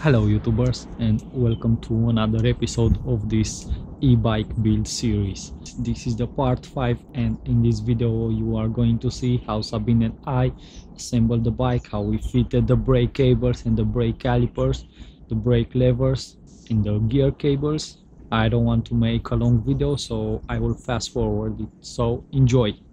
Hello YouTubers and welcome to another episode of this e-bike build series. This is the part 5 and in this video you are going to see how Sabine and I assembled the bike, how we fitted the brake cables and the brake calipers, the brake levers and the gear cables. I don't want to make a long video, so I will fast forward it, so enjoy.